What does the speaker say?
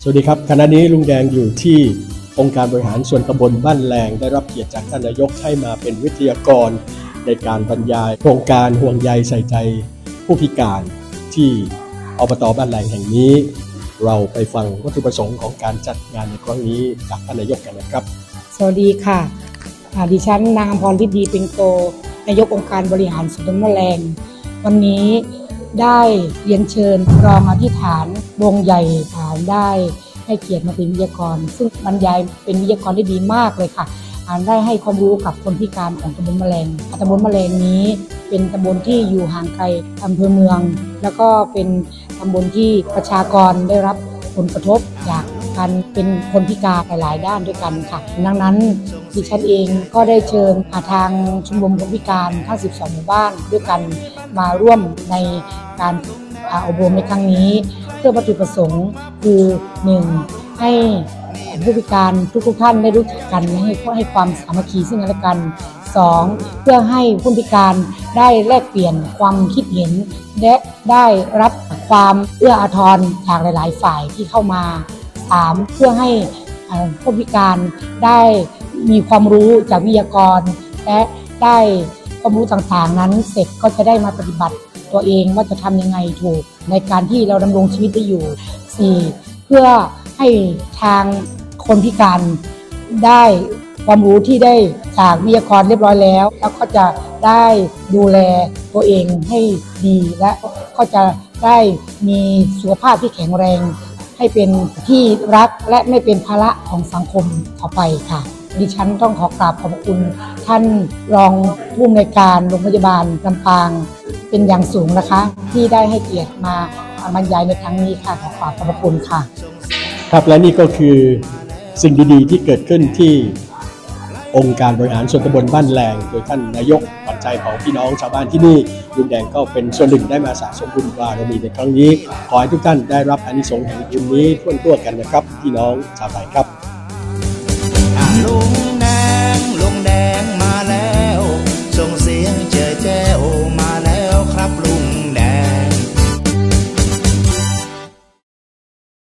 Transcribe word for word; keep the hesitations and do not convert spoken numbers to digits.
วัสดีครับขณะนี้ลุงแดงอยู่ที่องค์การบริหารส่วนตำบลบ้านแลงได้รับเกียรติจากท่านนายกให้มาเป็นวิทยากรในการบรรยายโครงการห่วงใยใส่ใจผู้พิการที่อบต.บ้านแลงแห่งนี้เราไปฟังวัตถุประสงค์ของการจัดงานในครั้งนี้จากท่านนายกกันนะครับสวัสดีค่ะดิฉันนางอภร ฤทธิ์ดีเป็นโตนายกองค์การบริหารส่วนตำบลบ้านแลงวันนี้ได้เรียนเชิญรองอธิษฐานวงใหญ่ฐานได้ให้เกียรติมาเป็นวิทยากรซึ่งบรรยายเป็นวิทยากรได้ดีมากเลยค่ะได้ให้ความรู้กับคนพิการของตำบลบ้านแลงตำบลบ้านแลงนี้เป็นตำบลที่อยู่ห่างไกลอำเภอเมืองแล้วก็เป็นตำบลที่ประชากรได้รับผลกระทบจากการเป็นคนพิการหลายๆด้านด้วยกันค่ะดังนั้นดิฉันเองก็ได้เชิญทางชมรมคนพิการทั้งสิบสองหมู่บ้านด้วยกันมาร่วมในการอบรมในครั้งนี้เพื่อวัตถุประสงค์คือหนึ่งให้ผู้พิการทุกๆท่านได้รู้จักกันให้ให้ความสามัคคีซึ่งกันและกันสองเพื่อให้ผู้พิการได้แลกเปลี่ยนความคิดเห็นและได้รับความเอื้ออาทรจากหลายๆฝ่ายที่เข้ามาสามเพื่อให้ผู้พิการได้มีความรู้จากวิทยากรและได้ความรู้ต่างๆนั้นเสร็จก็จะได้มาปฏิบัติตัวเองว่าจะทำยังไงถูกในการที่เราดำรงชีวิตได้อยู่สี่เพื่อให้ทางคนพิการได้ความรู้ที่ได้จากวิทยากรเรียบร้อยแล้วแล้วก็จะได้ดูแลตัวเองให้ดีและก็จะได้มีสุขภาพที่แข็งแรงให้เป็นที่รักและไม่เป็นภาระของสังคมต่อไปค่ะดิฉันต้องขอกราบขอบคุณท่านรองผู้อำนวยการโรงพยาบาลลำปางเป็นอย่างสูงนะคะที่ได้ให้เกียรติมาบรรยายในครั้งนี้ค่ะขอกราบขอบคุณค่ะครับและนี่ก็คือสิ่งดีๆที่เกิดขึ้นที่องค์การบริหารส่วนตำบลบ้านแลงโดยท่านนายกขวัญใจของพี่น้องชาวบ้านที่นี่ลุงแดงก็เป็นส่วนหนึ่งได้มาสะสมบุญบารมีในครั้งนี้ขอให้ทุกท่านได้รับอานิสงส์แห่งบุญนี้ทั่วๆกันนะครับพี่น้องชาวไทยครับ